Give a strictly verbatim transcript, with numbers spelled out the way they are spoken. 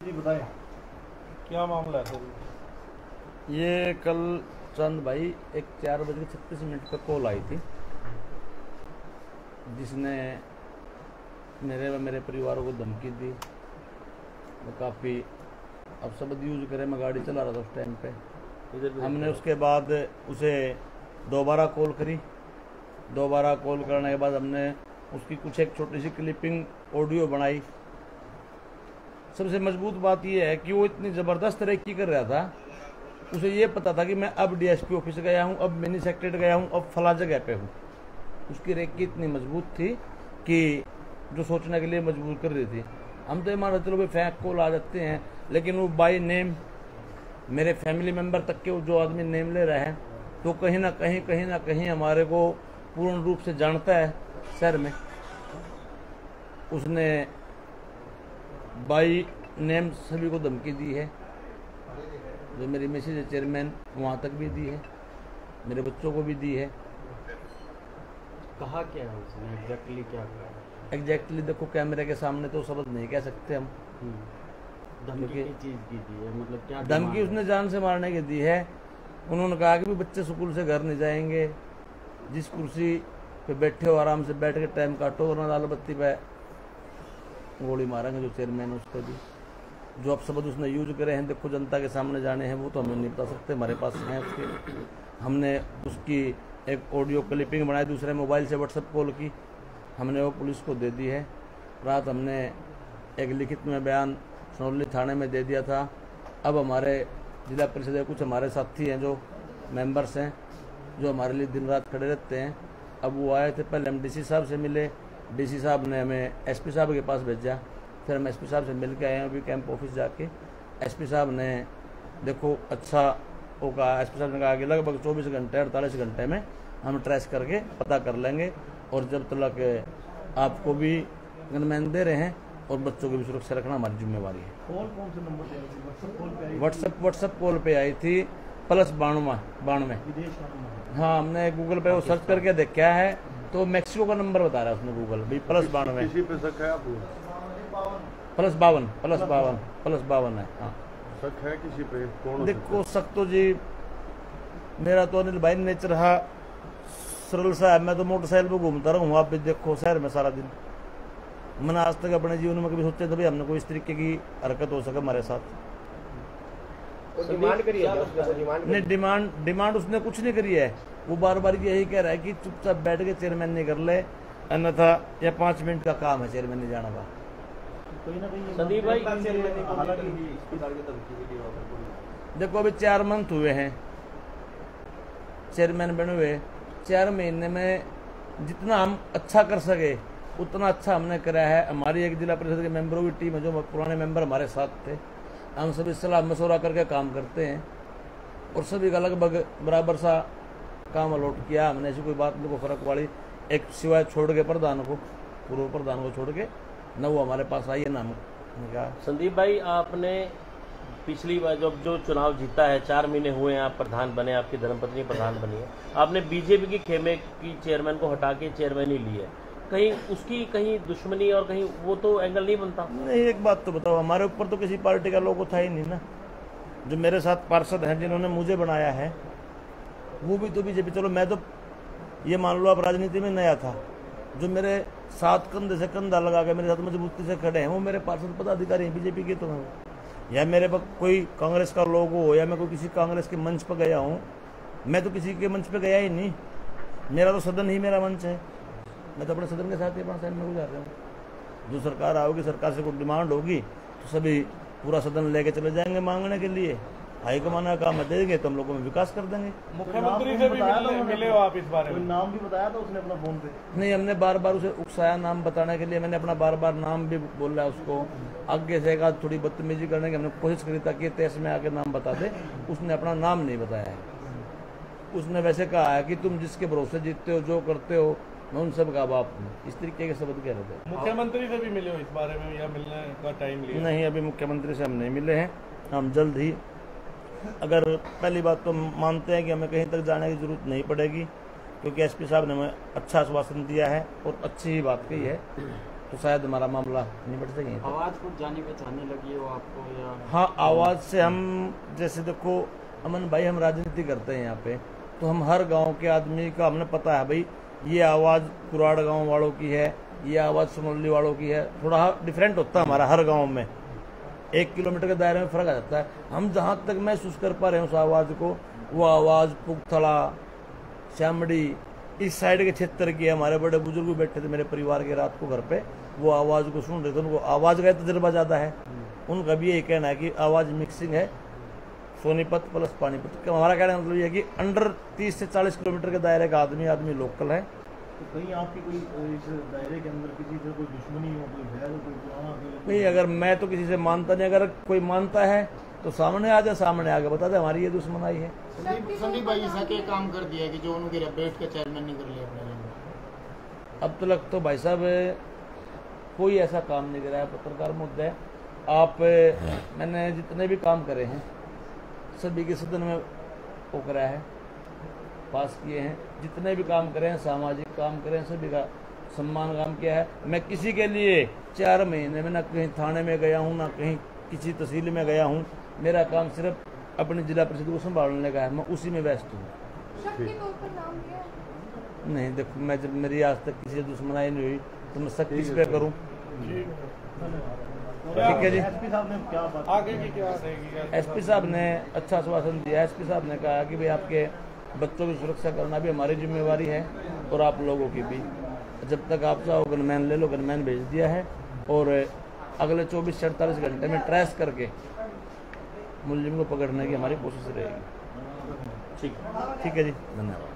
जी बताएं क्या मामला है सर? ये कल चंद भाई एक चार बज के छत्तीस मिनट पर कॉल आई थी, जिसने मेरे व मेरे परिवार को धमकी दी। वो काफ़ी अब शब्द यूज करे, मैं गाड़ी चला रहा था उस टाइम पे। हमने उसके बाद उसे दोबारा कॉल करी। दोबारा कॉल करने के बाद हमने उसकी कुछ एक छोटी सी क्लिपिंग ऑडियो बनाई। सबसे मजबूत बात यह है कि वो इतनी ज़बरदस्त रेकी कर रहा था, उसे ये पता था कि मैं अब डीएसपी ऑफिस गया हूँ, अब मिनी सेक्रेटरी गया हूँ, अब फला जगह पे हूँ। उसकी रेकी इतनी मजबूत थी कि जो सोचने के लिए मजबूर कर रही थी। हम तो ये मान चलो भाई फैक कॉल आ जाते हैं, लेकिन वो बाई नेम मेरे फैमिली मेम्बर तक के जो आदमी नेम ले रहे हैं, तो कहीं ना कहीं कहीं ना कहीं हमारे को पूर्ण रूप से जानता है शहर में। उसने बाई नेम सभी को धमकी दी है। जो मेरी मिसेज है चेयरमैन, वहाँ तक भी दी है, मेरे बच्चों को भी दी है। कहा क्या है उसने एग्जैक्टली क्या कहा? एग्जैक्टली देखो, कैमरे के सामने तो शब्द नहीं कह सकते हम। धमकी की चीज की दी है, मतलब क्या धमकी उसने जान से मारने की दी है। उन्होंने कहा कि भी बच्चे स्कूल से घर नहीं जाएंगे, जिस कुर्सी पे बैठे हो आराम से बैठ के टाइम काटो, वरना लाल बत्ती पे गोली मारेंगे जो चेयरमैन है उसको भी। जो अब शब्द उसने यूज करे हैं, देखो जनता के सामने जाने हैं, वो तो हमें नहीं बता सकते, हमारे पास हैं उसके। हमने उसकी एक ऑडियो क्लिपिंग बनाई, दूसरे मोबाइल से व्हाट्सएप कॉल की, हमने वो पुलिस को दे दी है। रात हमने एक लिखित में बयान सनौली थाने में दे दिया था। अब हमारे जिला परिषद के कुछ हमारे साथी हैं जो मेंबर्स हैं, जो हमारे लिए दिन रात खड़े रहते हैं। अब वो आए थे, पहले हम डीसी साहब से मिले, डीसी साहब ने हमें एसपी साहब के पास भेजा, फिर हम एसपी साहब से मिल के आए हैं अभी कैंप ऑफिस जाके। एसपी साहब ने देखो अच्छा वो कहा, एसपी साहब ने कहा कि लगभग चौबीस घंटे अड़तालीस घंटे में हम ट्रेस करके पता कर लेंगे, और जब तक आपको भी गनमैन दे रहे हैं और बच्चों की भी सुरक्षा रखना हमारी जिम्मेवारी है। कॉल कौन से नंबर पे आई? व्हाट्सएप कॉल पे आई? व्हाट्सएप व्हाट्सएप कॉल पे आई थी, प्लस बानवे बानवे विदेश का नंबर? हाँ, हमने गूगल पे वो सर्च करके देखा है, तो मैक्सिको का नंबर बता रहा है उसने गूगल भी, प्लस बानवे किसी पे शक है आपको? प्लस बावन प्लस बावन प्लस बावन है। हाँ, शक है किसी पे? कौन? देखो शक तो जी मेरा तो अनिल भाई नेचर रहा सरल सा है। मैं तो मोटरसाइकिल पे घूमता रहूँ, आप भी देखो शहर में सारा दिन। मैंने आज तक अपने जीवन में कभी सोचे थे भाई हमने कोई इस तरीके की हरकत हो सके हमारे साथ। डिमांड करी है डिमांड नहीं, डिमांड डिमांड उसने कुछ नहीं करी है। वो बार बार यही कह रहा है कि चुपचाप बैठ के चेयरमैन नहीं कर ले, अन्यथा यह पाँच मिनट का काम है चेयरमैन नहीं जाना का। कोई ना कोई संदीप भाई, देखो अभी चार मंथ हुए हैं चेयरमैन बने हुए, चार महीने में जितना हम अच्छा कर सके उतना अच्छा हमने करा है। हमारी एक जिला परिषद के मेंबरों की टीम है, जो पुराने मेंबर हमारे साथ थे, हम सभी सलाह मशवरा करके काम करते हैं और सभी का लगभग बराबर सा काम अलॉट किया हमने। ऐसी कोई बात नहीं को फर्क वाली, एक सिवाय छोड़ के प्रधान को, पूर्व प्रधान को छोड़ के न वो हमारे पास आई है ना हम क्या। संदीप भाई, आपने पिछली बार जब जो चुनाव जीता है, चार महीने हुए हैं आप प्रधान बने, आपकी धर्मपत्नी प्रधान बनी है, आपने बीजेपी की खेमे की चेयरमैन को हटा के चेयरमैन ही ली है, कहीं उसकी कहीं दुश्मनी और कहीं वो तो एंगल नहीं बनता? नहीं, एक बात तो बताओ, हमारे ऊपर तो किसी पार्टी का लोगो था ही नहीं ना। जो मेरे साथ पार्षद हैं जिन्होंने मुझे बनाया है, वो भी तो बीजेपी। चलो मैं तो ये मान लो आप राजनीति में नया था, जो मेरे साथ कंधे से कंधा लगा के मेरे साथ मजबूती से खड़े हैं वो मेरे पार्षद पदाधिकारी हैं बीजेपी के। तो या मेरे पर कोई कांग्रेस का लोगो हो, या मैं कोई किसी कांग्रेस के मंच पर गया हूँ, मैं तो किसी के मंच पर गया ही नहीं। मेरा तो सदन ही मेरा मंच है, मैं तो अपने सदन के साथ ही अपना साइड में गुजार रहा हूँ। जो सरकार आओगी, सरकार से कोई डिमांड होगी तो सभी पूरा सदन लेके चले जाएंगे मांगने के लिए। हाईकमान का काम देंगे तो हम लोगों में विकास कर देंगे। मुख्यमंत्री से भी मिले, मिले हो आप इस बारे में? कोई नाम भी बताया था उसने अपना फोन पे? नहीं, हमने बार बार उसे उकसाया नाम बताने के लिए, मैंने अपना बार बार नाम भी बोला है उसको। आगे से एक थोड़ी बदतमीजी करने की हमने कोशिश करी ताकि तेज में आके नाम बता दे, उसने अपना नाम नहीं बताया है। उसने वैसे कहा है कि तुम जिसके भरोसे जीतते हो, जो करते हो, मैं उन सब का बाप हूँ, इस तरीके के शब्द कह रहे थे। मुख्यमंत्री से भी मिले हो इस बारे में या मिलने का टाइम लिया? नहीं, अभी मुख्यमंत्री से हम नहीं मिले हैं, हम जल्द ही। अगर पहली बात तो मानते हैं कि हमें कहीं तक जाने की जरूरत नहीं पड़ेगी, क्योंकि एसपी साहब ने हमें अच्छा आश्वासन दिया है और अच्छी ही बात कही है तो शायद हमारा मामला निपट सकेंगे। आवाज़ कुछ जानी पहचानी लगी हो आपको या? हाँ, आवाज़ से हम जैसे देखो अमन भाई, हम राजनीति करते हैं यहाँ पे, तो हम हर गांव के आदमी का हमने पता है भाई ये आवाज़ कुराड़ गांव वालों की है, ये आवाज़ सुमरली वालों की है, थोड़ा डिफरेंट होता है हमारा हर गांव में, एक किलोमीटर के दायरे में फ़र्क आ जाता है। हम जहाँ तक महसूस कर पा रहे हैं उस आवाज़ को, वो आवाज़ पुगथला, श्यामड़ी, इस साइड के क्षेत्र की है। हमारे बड़े बुजुर्ग बैठे थे मेरे परिवार के रात को घर पे, वो आवाज़ को सुन रहे थे, उनको आवाज़ का तजर्बा ज़्यादा है। उनका भी यही कहना है कि आवाज़ मिक्सिंग है, सोनीपत प्लस पानीपत। हमारा कहने का मतलब ये है कि अंडर तीस से चालीस किलोमीटर के दायरे का आदमी आदमी लोकल है। तो कहीं आपकी कोई इस दायरे के अंदर किसी से कोई दुश्मनी हो, कोई भय हो, कोई पुराना नहीं, अगर मैं तो किसी से मानता नहीं, अगर कोई मानता है तो सामने आ जाए, सामने आके बता दे हमारी ये दुश्मनाई है। संदीप संदीप भाई ऐसा क्या काम कर दिया कि जो उनके बैठ के चेयरमैन नहीं कर लिया अपने लिए? अब तक तो भाई साहब कोई ऐसा काम नहीं करा है। पत्रकार मुद्दा है, आप मैंने जितने भी काम करे हैं सभी के सदन में वो करा है, पास किए हैं। जितने भी काम करे हैं, सामाजिक काम करे हैं, सभी का सम्मान काम किया है। मैं किसी के लिए चार महीने में ना कहीं थाने में गया हूँ, ना कहीं किसी तहसील में गया हूँ। मेरा काम सिर्फ अपनी जिला परिषद को संभालने का है, मैं उसी में व्यस्त हूँ। नहीं देखो, मैं जब मेरी आज तक किसी से दुश्मनाई नहीं हुई तो मैं शक किस पे करूँ? ठीक है जी। एसपी साहब ने क्या बात आगे की क्या रहेगी? एसपी साहब ने अच्छा आश्वासन दिया। एसपी साहब ने कहा कि भाई आपके बच्चों की सुरक्षा करना भी हमारी जिम्मेवारी है और आप लोगों की भी। जब तक आप चाहो गनमैन ले लो, गनमैन भेज दिया है और अगले चौबीस से अड़तालीस घंटे में ट्रेस करके मुलजिम को पकड़ने की हमारी कोशिश रहेगी। ठीक ठीक है जी, धन्यवाद।